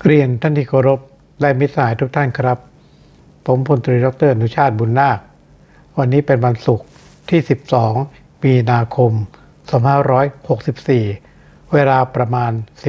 เรียนท่านที่เคารพและมิตรสหายทุกท่านครับผมพลตรีดร.อนุชาติบุญนาควันนี้เป็นวันศุกร์ที่12มีนาคม2564เวลาประมาณ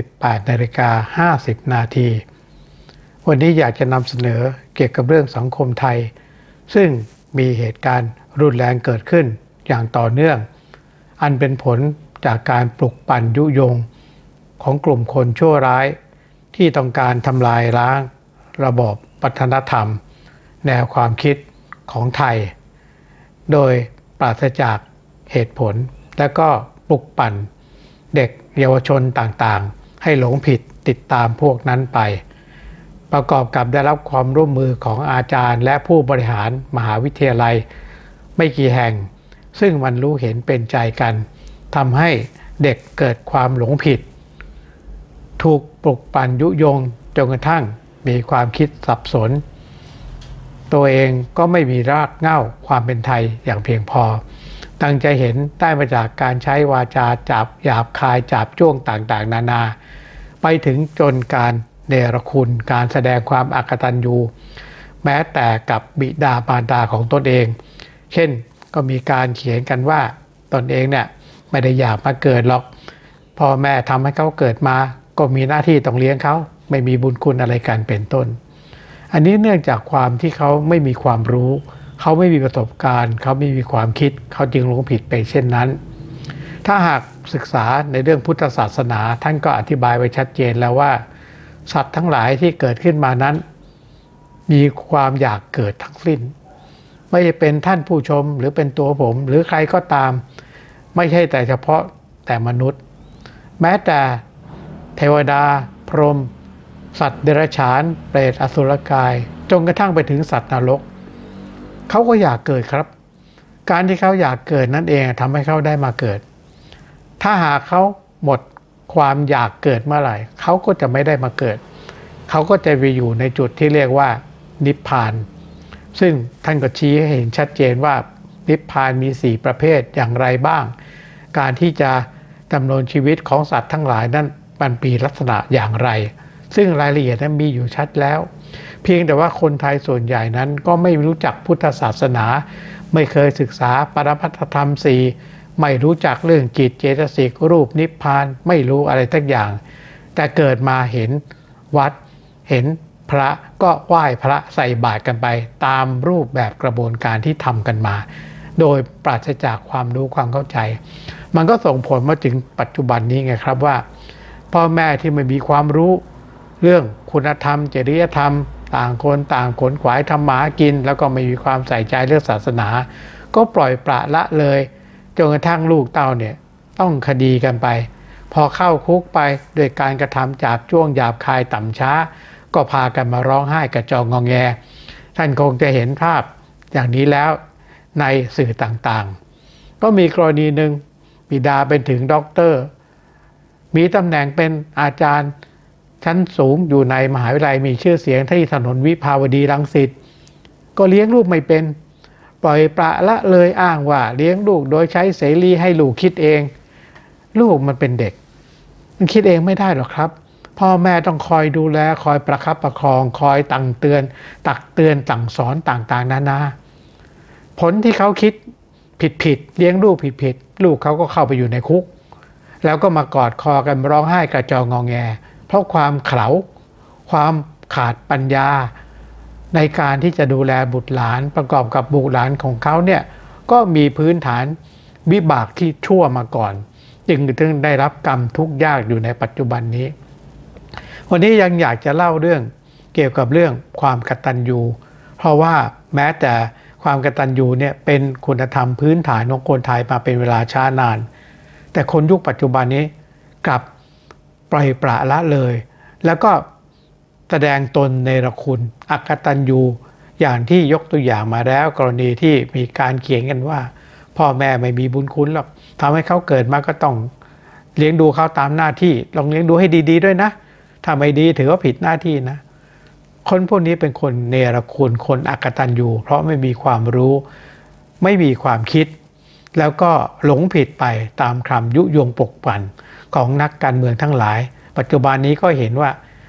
18:50 นาทีวันนี้อยากจะนำเสนอเกี่ยวกับเรื่องสังคมไทยซึ่งมีเหตุการณ์รุนแรงเกิดขึ้นอย่างต่อเนื่องอันเป็นผลจากการปลุกปั่นยุยงของกลุ่มคนชั่วร้ายที่ต้องการทำลายล้างระบอบวัฒนธรรมแนวความคิดของไทยโดยปราศจากเหตุผลและก็ปลุกปั่นเด็กเยาวชนต่างๆให้หลงผิดติดตามพวกนั้นไปประกอบกับได้รับความร่วมมือของอาจารย์และผู้บริหารมหาวิทยาลัยไม่กี่แห่งซึ่งมันรู้เห็นเป็นใจกันทำให้เด็กเกิดความหลงผิดถูกปลุกปั่นยุยงจนกระทั่งมีความคิดสับสนตัวเองก็ไม่มีรากเหง้าความเป็นไทยอย่างเพียงพอตั้งใจเห็นได้มาจากการใช้วาจาจับหยาบคายจับจ้วงต่างๆนานาไปถึงจนการเนรคุณการแสดงความอกตัญญูแม้แต่กับบิดามารดาของตนเองเช่นก็มีการเขียนกันว่าตนเองเนี่ยไม่ได้อยากมาเกิดหรอกพ่อแม่ทำให้เขาเกิดมาก็มีหน้าที่ต้องเลี้ยงเขาไม่มีบุญคุณอะไรกันเป็นต้นอันนี้เนื่องจากความที่เขาไม่มีความรู้เขาไม่มีประสบการณ์เขาไม่มีความคิดเขาจึงหลงผิดไปเช่นนั้นถ้าหากศึกษาในเรื่องพุทธศาสนาท่านก็อธิบายไว้ชัดเจนแล้วว่าสัตว์ทั้งหลายที่เกิดขึ้นมานั้นมีความอยากเกิดทั้งสิ้นไม่ใช่เป็นท่านผู้ชมหรือเป็นตัวผมหรือใครก็ตามไม่ใช่แต่เฉพาะแต่มนุษย์แม้แต่เทวดาพรหมสัตว์เดรัจฉานเปรตอสุรกายจนกระทั่งไปถึงสัตว์นรกเขาก็อยากเกิดครับการที่เขาอยากเกิดนั่นเองทำให้เขาได้มาเกิดถ้าหากเขาหมดความอยากเกิดเมื่อไหร่เขาก็จะไม่ได้มาเกิดเขาก็จะไปอยู่ในจุดที่เรียกว่านิพพานซึ่งท่านก็ชี้ให้เห็นชัดเจนว่านิพพานมี4ประเภทอย่างไรบ้างการที่จะดำเนินชีวิตของสัตว์ทั้งหลายนั้นมันมีลักษณะอย่างไรซึ่งรายละเอียดนั้นมีอยู่ชัดแล้วเพียงแต่ว่าคนไทยส่วนใหญ่นั้นก็ไม่รู้จักพุทธศาสนาไม่เคยศึกษาปรมัตถธรรม4ไม่รู้จักเรื่องจิตเจตสิกรูปนิพพานไม่รู้อะไรทั้งอย่างแต่เกิดมาเห็นวัดเห็นพระก็ไหว้พระใส่บาตรกันไปตามรูปแบบกระบวนการที่ทำกันมาโดยปราศจากความรู้ความเข้าใจมันก็ส่งผลมาถึงปัจจุบันนี้ไงครับว่าพ่อแม่ที่ไม่มีความรู้เรื่องคุณธรรมจริยธรรมต่างคนต่างขนขวายทำหมากินแล้วก็ไม่มีความใส่ใจเรื่องศาสนาก็ปล่อยปละละเลยจนกระทั่งลูกเต้าเนี่ยต้องคดีกันไปพอเข้าคุกไปโดยการกระทำจาบจ้วงหยาบคายต่ำช้าก็พากันมาร้องไห้กระจองงอแงท่านคงจะเห็นภาพอย่างนี้แล้วในสื่อต่างๆก็มีกรณีหนึ่งบิดาเป็นถึงด็อกเตอร์มีตำแหน่งเป็นอาจารย์ชั้นสูงอยู่ในมหาวิทยาลัยมีชื่อเสียงที่ถนนวิภาวดีรังสิตก็เลี้ยงลูกไม่เป็นปล่อยปละละเลยอ้างว่าเลี้ยงลูกโดยใช้เสรีให้ลูกคิดเองลูกมันเป็นเด็กมันคิดเองไม่ได้หรอกครับพ่อแม่ต้องคอยดูแลคอยประคับประคองคอยตักเตือนสั่งสอนต่างๆนานาผลที่เขาคิดผิดเลี้ยงลูกผิดลูกเขาก็เข้าไปอยู่ในคุกแล้วก็มากอดคอกันร้องไห้กระจองงอแงเพราะความเขลาความขาดปัญญาในการที่จะดูแลบุตรหลานประกอบกับบุตรหลานของเขาเนี่ยก็มีพื้นฐานวิบากที่ชั่วมาก่อนจึงได้รับกรรมทุกข์ยากอยู่ในปัจจุบันนี้วันนี้ยังอยากจะเล่าเรื่องเกี่ยวกับเรื่องความกตัญญูเพราะว่าแม้แต่ความกตัญญูเนี่ยเป็นคุณธรรมพื้นฐานของคนไทยมาเป็นเวลาช้านานแต่คนยุคปัจจุบันนี้กลับปล่อยปละละเลยแล้วก็แสดงตนเนรคุณอกตัญญูอย่างที่ยกตัวอย่างมาแล้วกรณีที่มีการเขียนกันว่าพ่อแม่ไม่มีบุญคุณหรอกทำให้เขาเกิดมาก็ต้องเลี้ยงดูเขาตามหน้าที่ลองเลี้ยงดูให้ดีๆด้วยนะถ้าไม่ดีถือว่าผิดหน้าที่นะคนพวกนี้เป็นคนเนรคุณคนอกตัญญูเพราะไม่มีความรู้ไม่มีความคิดแล้วก็หลงผิดไปตามคำยุยงปลุกปั่นของนักการเมืองทั้งหลายปัจจุบันนี้ก็เห็นว่า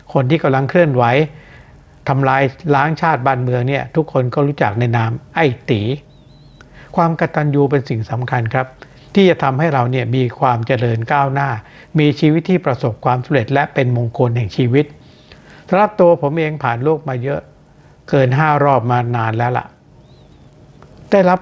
คนที่กำลังเคลื่อนไหวทำลายล้างชาติบ้านเมืองเนี่ยทุกคนก็รู้จักในนามไอ้ตีความกตัญญูเป็นสิ่งสำคัญครับที่จะทำให้เราเนี่ยมีความเจริญก้าวหน้ามีชีวิตที่ประสบความสำเร็จและเป็นมงคลแห่งชีวิตสำหรับตัวผมเองผ่านโลกมาเยอะเกิน5 รอบมานานแล้วล่ะได้รับ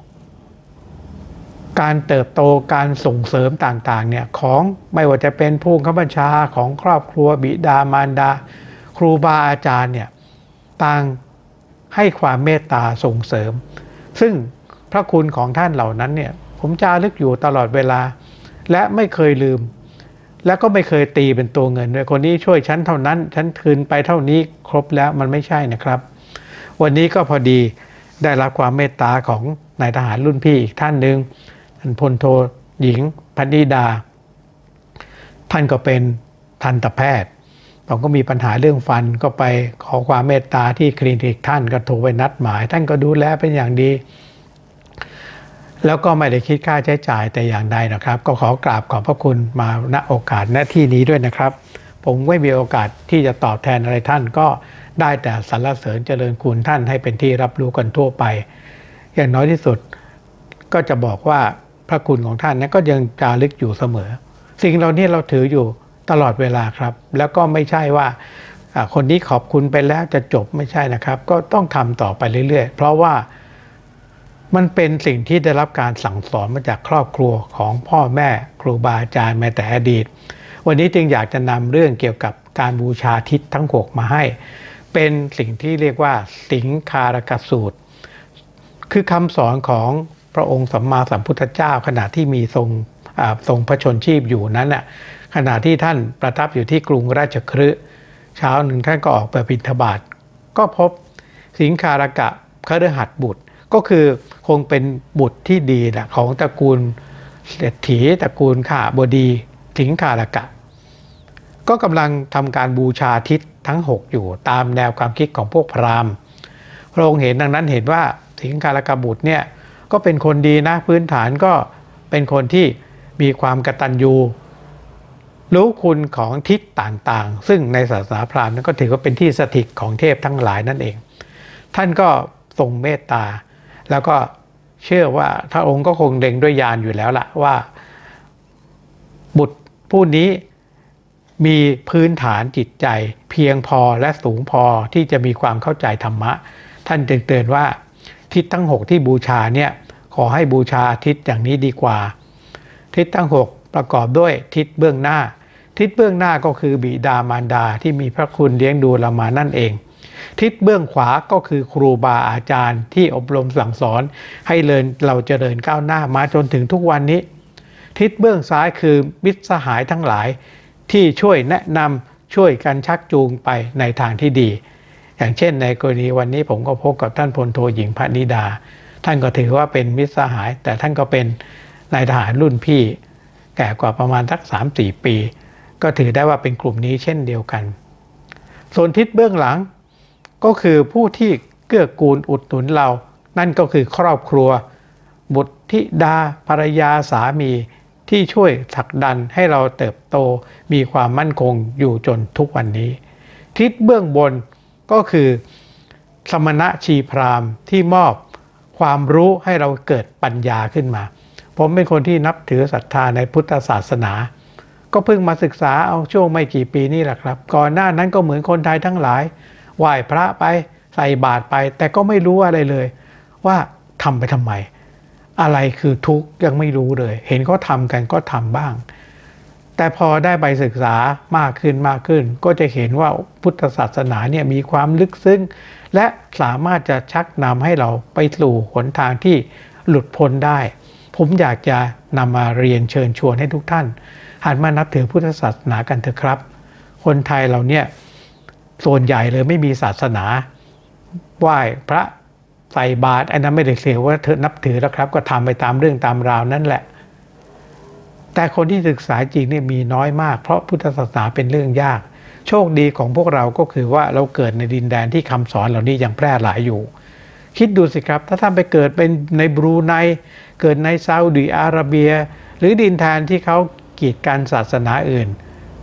การเติบโตการส่งเสริมต่างๆเนี่ยของไม่ว่าจะเป็นผู้บังคับบัญชาของครอบครัวบิดามารดาครูบาอาจารย์เนี่ยต่างให้ความเมตตาส่งเสริมซึ่งพระคุณของท่านเหล่านั้นเนี่ยผมจารึกอยู่ตลอดเวลาและไม่เคยลืมและก็ไม่เคยตีเป็นตัวเงินด้วยคนนี้ช่วยฉันเท่านั้นฉันคืนไปเท่านี้ครบแล้วมันไม่ใช่นะครับวันนี้ก็พอดีได้รับความเมตตาของนายทหารรุ่นพี่อีกท่านหนึ่งท่านพลโทหญิงพนิดาท่านก็เป็นทันตแพทย์ผมก็มีปัญหาเรื่องฟันก็ไปขอความเมตตาที่คลินิกท่านก็โทรไปนัดหมายท่านก็ดูแลเป็นอย่างดีแล้วก็ไม่ได้คิดค่าใช้จ่ายแต่อย่างใดนะครับก็ขอกราบขอบพระคุณมาณโอกาสณที่นี้ด้วยนะครับผมไม่มีโอกาสที่จะตอบแทนอะไรท่านก็ได้แต่สรรเสริญเจริญคุณท่านให้เป็นที่รับรู้กันทั่วไปอย่างน้อยที่สุดก็จะบอกว่าพระคุณของท่านนั้นก็ยังจารึกอยู่เสมอสิ่งเหล่านี้เราถืออยู่ตลอดเวลาครับแล้วก็ไม่ใช่ว่าคนนี้ขอบคุณไปแล้วจะจบไม่ใช่นะครับก็ต้องทำต่อไปเรื่อยๆเพราะว่ามันเป็นสิ่งที่ได้รับการสั่งสอนมาจากครอบครัวของพ่อแม่ครูบาอาจารย์มาแต่อดีตวันนี้จึงอยากจะนำเรื่องเกี่ยวกับการบูชาทิศทั้ง6มาให้เป็นสิ่งที่เรียกว่าสิงคารกสูตรคือคำสอนของพระองค์สัมมาสัมพุทธเจ้าขณะที่มีทรงพระชนชีพอยู่นั้นน่ะขณะที่ท่านประทับอยู่ที่กรุงราชคฤห์เช้าหนึ่งท่านก็ออกไปบิณฑบาตก็พบสิงคารกะคฤหัสถ์บุตรก็คือคงเป็นบุตรที่ดีแหละของตระกูลเศรษฐีตระกูลข้าบดีสิงคารกะก็กำลังทำการบูชาทิศทั้ง6อยู่ตามแนวความคิดของพวกพราหมณ์พระองค์เห็นดังนั้นเห็นว่าสิงคารกะบุตรเนี่ยก็เป็นคนดีนะพื้นฐานก็เป็นคนที่มีความกตัญญูรู้คุณของทิศต่างๆซึ่งในศาสนาพราหมณ์นั้นก็ถือว่าเป็นที่สถิตของเทพทั้งหลายนั่นเองท่านก็ทรงเมตตาแล้วก็เชื่อว่าพระองค์ก็คงเล็งด้วยญาณอยู่แล้วล่ะว่าบุตรผู้นี้มีพื้นฐานจิตใจเพียงพอและสูงพอที่จะมีความเข้าใจธรรมะท่านจึงเตือนว่าทิศทั้ง6ที่บูชาเนี่ยขอให้บูชาทิศอย่างนี้ดีกว่าทิศทั้ง6ประกอบด้วยทิศเบื้องหน้าทิศเบื้องหน้าก็คือบิดามารดาที่มีพระคุณเลี้ยงดูเรามานั่นเองทิศเบื้องขวาก็คือครูบาอาจารย์ที่อบรมสั่งสอนให้เราเจริญก้าวหน้ามาจนถึงทุกวันนี้ทิศเบื้องซ้ายคือมิตรสหายทั้งหลายที่ช่วยแนะนำช่วยกันชักจูงไปในทางที่ดีอย่างเช่นในกรณีวันนี้ผมก็พบกับท่านพลโทหญิงพนิดาท่านก็ถือว่าเป็นมิตรสหายแต่ท่านก็เป็นนายทหารรุ่นพี่แก่กว่าประมาณสัก 3-4 ปีก็ถือได้ว่าเป็นกลุ่มนี้เช่นเดียวกันส่วนทิศเบื้องหลังก็คือผู้ที่เกื้อกูลอุดหนุนเรานั่นก็คือครอบครัวบุตรธิดาภรรยาสามีที่ช่วยผลักดันให้เราเติบโตมีความมั่นคงอยู่จนทุกวันนี้ทิศเบื้องบนก็คือสมณะชีพราหมณ์ที่มอบความรู้ให้เราเกิดปัญญาขึ้นมาผมเป็นคนที่นับถือศรัทธาในพุทธศาสนาก็เพิ่งมาศึกษาเอาช่วงไม่กี่ปีนี่แหละครับก่อนหน้านั้นก็เหมือนคนไทยทั้งหลายไหว้พระไปใส่บาตรไปแต่ก็ไม่รู้อะไรเลยว่าทำไปทำไมอะไรคือทุกข์ยังไม่รู้เลยเห็นเขาทำกันก็ทำบ้างแต่พอได้ไปศึกษามากขึ้นก็จะเห็นว่าพุทธศาสนาเนี่ยมีความลึกซึ้งและสามารถจะชักนำให้เราไปสู่หนทางที่หลุดพ้นได้ผมอยากจะนำมาเรียนเชิญชวนให้ทุกท่านหันมานับถือพุทธศาสนากันเถอะครับคนไทยเราเนี่ยส่วนใหญ่เลยไม่มีศาสนาไหว้พระใส่บาตรอันนั้นไม่ได้เสียว่าเธอนับถือแล้วครับก็ทำไปตามเรื่องตามราวนั่นแหละแต่คนที่ศึกษาจริงเนี่ยมีน้อยมากเพราะพุทธศาสนาเป็นเรื่องยากโชคดีของพวกเราก็คือว่าเราเกิดในดินแดนที่คำสอนเหล่านี้ยังแพร่หลายอยู่คิดดูสิครับถ้าท่านไปเกิดเป็นในบรูไนเกิดในซาอุดิอาระเบียหรือดินแดนที่เขากีดกันศาสนาอื่น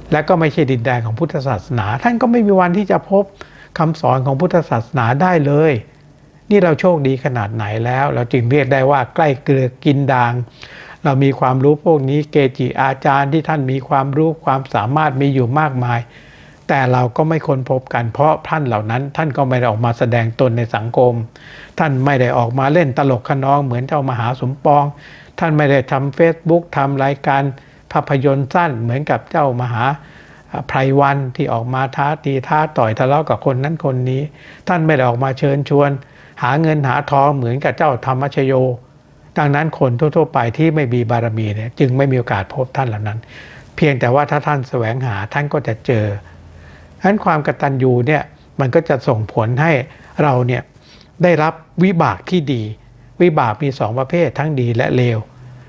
และก็ไม่ใช่ดินแดนของพุทธศาสนาท่านก็ไม่มีวันที่จะพบคำสอนของพุทธศาสนาได้เลยนี่เราโชคดีขนาดไหนแล้วเราจึงเรียกได้ว่าใกล้เกลือกินด่างเรามีความรู้พวกนี้เกจิอาจารย์ที่ท่านมีความรู้ความสามารถมีอยู่มากมายแต่เราก็ไม่ค้นพบกันเพราะท่านเหล่านั้นท่านก็ไม่ได้ออกมาแสดงตนในสังคมท่านไม่ได้ออกมาเล่นตลกขนองเหมือนเจ้ามหาสมปองท่านไม่ได้ทำ Facebook ทำรายการภาพยนตร์สั้นเหมือนกับเจ้ามหาไพรวันที่ออกมาท้าตีท้าต่อยทะเลาะกับคนนั้นคนนี้ท่านไม่ได้ออกมาเชิญชวนหาเงินหาทองเหมือนกับเจ้าธรรมชโยดังนั้นคนทั่วๆไปที่ไม่มีบารมีเนี่ยจึงไม่มีโอกาสพบท่านเหล่านั้นเพียงแต่ว่าถ้าท่านแสวงหาท่านก็จะเจอฉะนั้นความกตัญญูเนี่ยมันก็จะส่งผลให้เราเนี่ยได้รับวิบากที่ดีวิบากมี2ประเภททั้งดีและเลว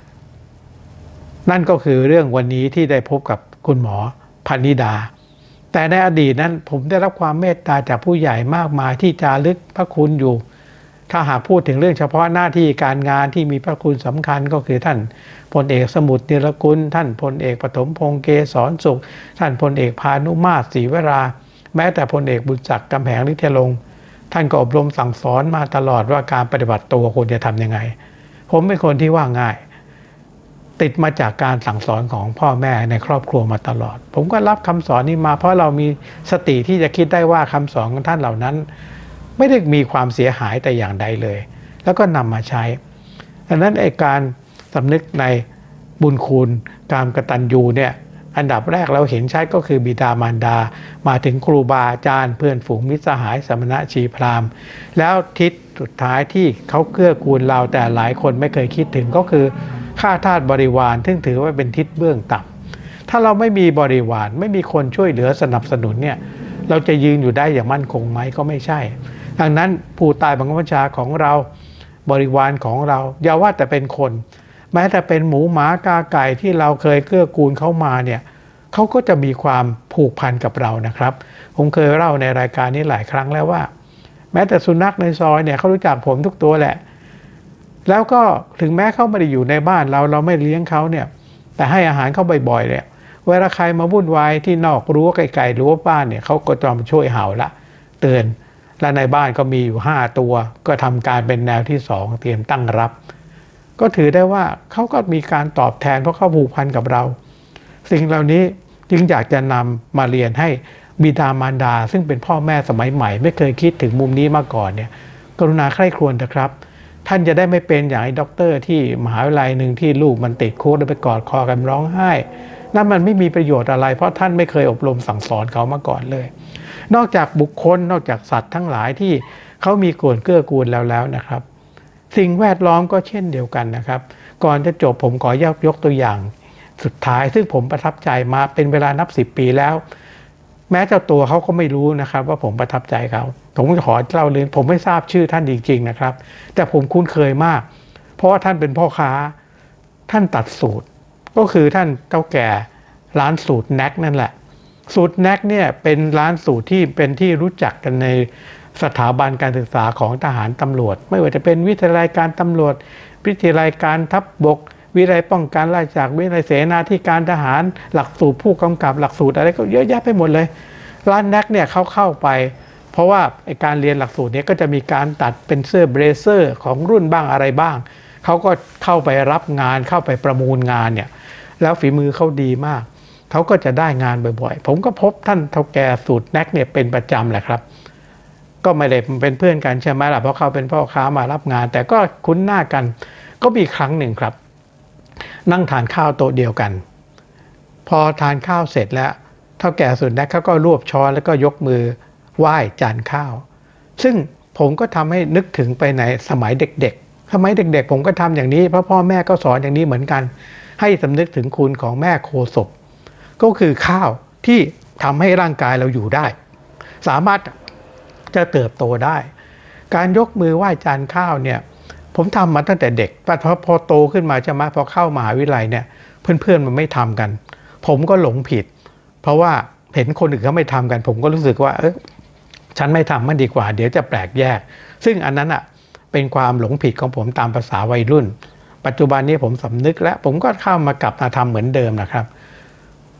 นั่นก็คือเรื่องวันนี้ที่ได้พบกับคุณหมอพนิดาแต่ในอดีตนั้นผมได้รับความเมตตาจากผู้ใหญ่มากมายที่จารึกพระคุณอยู่ถ้าหากพูดถึงเรื่องเฉพาะหน้าที่การงานที่มีพระคุณสำคัญก็คือท่านพลเอกสมุทร นิรกุลท่านพลเอกปฐมพงษ์เกษรสุขท่านพลเอกพานุมาตรศรีวราแม้แต่พลเอกบุญศักดิ์กำแหงฤทธิลงค์ท่านก็อบรมสั่งสอนมาตลอดว่าการปฏิบัติตัวควรจะทำยังไงผมเป็นคนที่ว่าง่ายติดมาจากการสั่งสอนของพ่อแม่ในครอบครัวมาตลอดผมก็รับคำสอนนี้มาเพราะเรามีสติที่จะคิดได้ว่าคำสอนของท่านเหล่านั้นไม่ได้มีความเสียหายแต่อย่างใดเลยแล้วก็นำมาใช้ดังนั้นไอ้การสำนึกในบุญคุณการกตัญญูเนี่ยอันดับแรกเราเห็นชัดก็คือบิดามารดามาถึงครูบาอาจารย์เพื่อนฝูงมิตรสหายสมณะชีพราหมณ์แล้วทิศสุดท้ายที่เขาเกื้อกูลเราแต่หลายคนไม่เคยคิดถึงก็คือข้าทาสบริวารซึ่งถือว่าเป็นทิศเบื้องต่ำถ้าเราไม่มีบริวารไม่มีคนช่วยเหลือสนับสนุนเนี่ยเราจะยืนอยู่ได้อย่างมั่นคงไหมก็ไม่ใช่ดังนั้นผู้ใต้บังคับบัญชาของเราบริวารของเราอย่าว่าแต่เป็นคนแม้แต่เป็นหมูหมากาไก่ที่เราเคยเกื้อกูลเขามาเนี่ยเขาก็จะมีความผูกพันกับเรานะครับผมเคยเล่าในรายการนี้หลายครั้งแล้วว่าแม้แต่สุนัขในซอยเนี่ยเขารู้จักผมทุกตัวแหละแล้วก็ถึงแม้เขาไม่ได้อยู่ในบ้านเราไม่เลี้ยงเขาเนี่ยแต่ให้อาหารเขาบ่อยๆเนี่ยเวลาใครมาวุ่นวายที่นอกรั้วไกลๆรั้วบ้านเนี่ยเขาก็จะมาช่วยเห่าละเตือนและในบ้านก็มีอยู่5ตัวก็ทำการเป็นแนวที่2เตรียมตั้งรับก็ถือได้ว่าเขาก็มีการตอบแทนเพราะเขาผูกพันกับเราสิ่งเหล่านี้จึงอยากจะนำมาเรียนให้บิดามารดาซึ่งเป็นพ่อแม่สมัยใหม่ไม่เคยคิดถึงมุมนี้มาก่อนเนี่ยกรุณาใคร่ครวญนะครับท่านจะได้ไม่เป็นอย่างไอ้ด็อกเตอร์ที่มหาวิทยาลัยหนึ่งที่ลูกมันติดคุกแล้วไปกอดคอกันร้องไห้นั่นมันไม่มีประโยชน์อะไรเพราะท่านไม่เคยอบรมสั่งสอนเขามาก่อนเลยนอกจากบุคคลนอกจากสัตว์ทั้งหลายที่เขามีส่วนเกื้อกูลแล้วนะครับสิ่งแวดล้อมก็เช่นเดียวกันนะครับก่อนจะจบผมขอยกตัวอย่างสุดท้ายซึ่งผมประทับใจมาเป็นเวลานับ10 ปีแล้วแม้เจ้าตัวเขาก็ไม่รู้นะครับว่าผมประทับใจเขาผมขอเล่าเลยผมไม่ทราบชื่อท่านจริงๆนะครับแต่ผมคุ้นเคยมากเพราะว่าท่านเป็นพ่อค้าท่านตัดสูตรก็คือท่านเจ้าแก่ร้านสูตรแน็กนั่นแหละสูตรแน็กเนี่ยเป็นร้านสูตรที่เป็นที่รู้จักกันในสถาบันการศึกษาของทหารตำรวจไม่ว่าจะเป็นวิทยาลัยการตำรวจวิทยาลัยการทัพบกวิทยาลัยป้องกันราชจากวิทยาลัยเสนาธิการทหารหลักสูตรผู้กำกับหลักสูตรอะไรก็เยอะแยะไปหมดเลยร้านแน็กเนี่ยเข้าไปเพราะว่าการเรียนหลักสูตรนี้ก็จะมีการตัดเป็นเสื้อเบรเซอร์ของรุ่นบ้างอะไรบ้างเขาก็เข้าไปรับงานเข้าไปประมูลงานเนี่ยแล้วฝีมือเขาดีมากเขาก็จะได้งานบ่อยๆผมก็พบท่านเฒ่าแก่สูตรแน็กเนี่ยเป็นประจำแหละครับก็ไม่ได้เป็นเพื่อนกันใช่ไหมล่ะเพราะเขาเป็นพ่อค้ามารับงานแต่ก็คุ้นหน้ากันก็มีครั้งหนึ่งครับนั่งทานข้าวโต๊ะเดียวกันพอทานข้าวเสร็จแล้วเฒ่าแก่สูตรแน็กเขาก็รวบช้อนแล้วก็ยกมือไหว้จานข้าวซึ่งผมก็ทำให้นึกถึงไปในสมัยเด็กๆผมก็ทำอย่างนี้เพราะพ่อแม่ก็สอนอย่างนี้เหมือนกันให้สำนึกถึงคุณของแม่โคศกก็คือข้าวที่ทำให้ร่างกายเราอยู่ได้สามารถจะเติบโตได้การยกมือไหว้จานข้าวเนี่ยผมทำมาตั้งแต่เด็กแต่พอโตขึ้นมาจะมาพอเข้ามหาวิทยาลัยเนี่ยเพื่อนๆมันไม่ทำกันผมก็หลงผิดเพราะว่าเห็นคนอื่นเขาไม่ทำกันผมก็รู้สึกว่าฉันไม่ทำมันดีกว่าเดี๋ยวจะแปลกแยกซึ่งอันนั้นอ่ะเป็นความหลงผิดของผมตามภาษาวัยรุ่นปัจจุบันนี้ผมสำนึกแล้วผมก็เข้ามากลับมาทำเหมือนเดิมนะครับ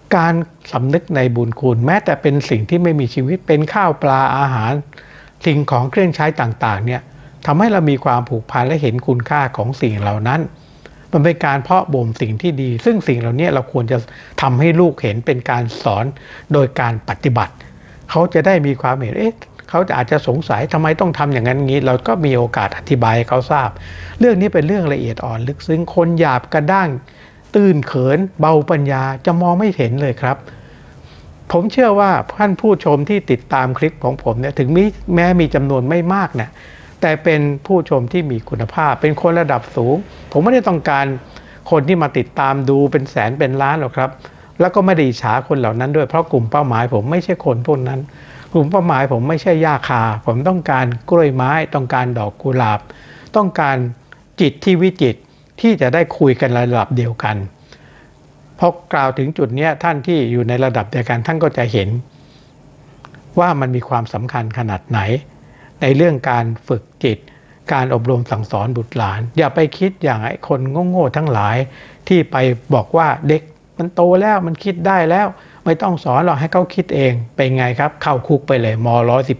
การสำนึกในบุญคุณแม้แต่เป็นสิ่งที่ไม่มีชีวิตเป็นข้าวปลาอาหารสิ่งของเครื่องใช้ต่างๆเนี่ยทำให้เรามีความผูกพันและเห็นคุณค่าของสิ่งเหล่านั้นมันเป็นการเพาะบ่มสิ่งที่ดีซึ่งสิ่งเหล่านี้เราควรจะทำให้ลูกเห็นเป็นการสอนโดยการปฏิบัติเขาจะได้มีความเห็นเขาอาจจะสงสัยทำไมต้องทำอย่างนั้นงี้เราก็มีโอกาสอธิบายให้เขาทราบเรื่องนี้เป็นเรื่องละเอียดอ่อนลึกซึ้งคนหยาบกระด้างตื้นเขินเบาปัญญาจะมองไม่เห็นเลยครับผมเชื่อว่าท่านผู้ชมที่ติดตามคลิปของผมเนี่ยถึงแม้มีจำนวนไม่มากนะแต่เป็นผู้ชมที่มีคุณภาพเป็นคนระดับสูงผมไม่ได้ต้องการคนที่มาติดตามดูเป็นแสนเป็นล้านหรอกครับแล้วก็ไม่ได้อิจฉาคนเหล่านั้นด้วยเพราะกลุ่มเป้าหมายผมไม่ใช่คนพวกนั้นกลุ่มเป้าหมายผมไม่ใช่หญ้าคาผมต้องการกล้วยไม้ต้องการดอกกุหลาบต้องการจิตที่วิจิตรที่จะได้คุยกันระดับเดียวกันพอกล่าวถึงจุดนี้ท่านที่อยู่ในระดับเดียวกันท่านก็จะเห็นว่ามันมีความสำคัญขนาดไหนในเรื่องการฝึกจิตการอบรมสั่งสอนบุตรหลานอย่าไปคิดอย่างไอ้คนโง่ๆทั้งหลายที่ไปบอกว่าเด็กมันโตแล้วมันคิดได้แล้วไม่ต้องสอนหรอกให้เขาคิดเองเป็นไงครับเข้าคุกไปเลยม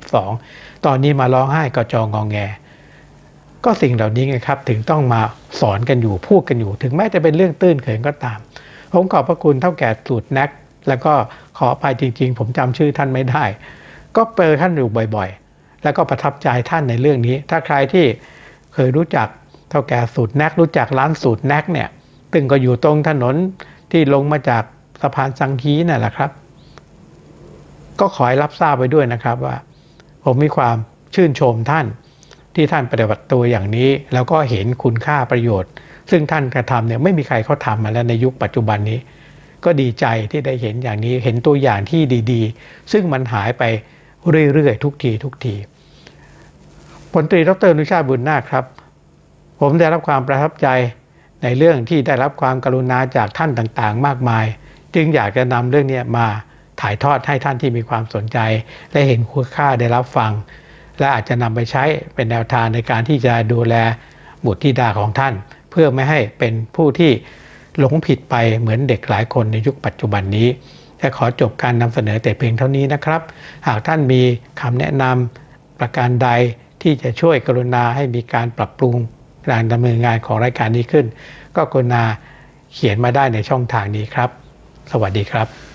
.112ตอนนี้มาร้องไห้กจงแงก็สิ่งเหล่านี้ไงครับถึงต้องมาสอนกันอยู่พูดกันอยู่ถึงแม้จะเป็นเรื่องตื้นเขินก็ตามผมขอบพระคุณเท่าแก่สูตรแน็กแล้วก็ขออภัยจริงๆผมจำชื่อท่านไม่ได้ก็เจอท่านอยู่บ่อยๆแล้วก็ประทับใจท่านในเรื่องนี้ถ้าใครที่เคยรู้จักเท่าแก่สูตรแน็กรู้จักร้านสูตรแน็กเนี่ยซึ่งก็อยู่ตรงถนนที่ลงมาจากสะพานสังฮีนั่นแหละครับก็ขอให้รับทราบไว้ด้วยนะครับว่าผมมีความชื่นชมท่านที่ท่านปฏิบัติตัวอย่างนี้แล้วก็เห็นคุณค่าประโยชน์ซึ่งท่านกระทำเนี่ยไม่มีใครเขาทำมาแล้วในยุคปัจจุบันนี้ก็ดีใจที่ได้เห็นอย่างนี้เห็นตัวอย่างที่ดีๆซึ่งมันหายไปเรื่อยๆทุกทีพลตรีดร.อนุชาติบุญนาคครับผมได้รับความประทับใจในเรื่องที่ได้รับความกรุณาจากท่านต่างๆมากมายจึงอยากจะนำเรื่องนี้มาถ่ายทอดให้ท่านที่มีความสนใจและเห็นคุณค่าได้รับฟังและอาจจะนำไปใช้เป็นแนวทางในการที่จะดูแลบุตรธิดาของท่านเพื่อไม่ให้เป็นผู้ที่หลงผิดไปเหมือนเด็กหลายคนในยุคปัจจุบันนี้และขอจบการนำเสนอแต่เพียงเท่านี้นะครับหากท่านมีคำแนะนำประการใดที่จะช่วยกรุณาให้มีการปรับปรุงการดำเนินงานของรายการนี้ขึ้นก็กรุณาเขียนมาได้ในช่องทางนี้ครับสวัสดีครับ